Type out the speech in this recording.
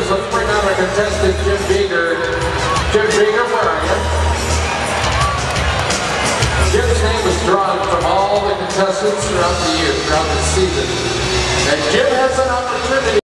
is, let's bring out our contestant, Jim Beager. Jim Beager, where are you? Jim's name was drawn from all the contestants throughout the year, throughout the season. And Jim has an opportunity.